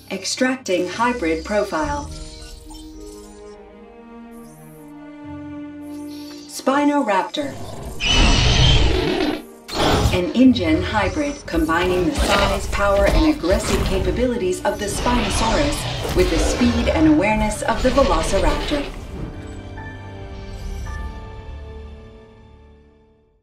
Extracting hybrid profile. Spinoraptor. An InGen hybrid combining the size, power, and aggressive capabilities of the Spinosaurus with the speed and awareness of the Velociraptor.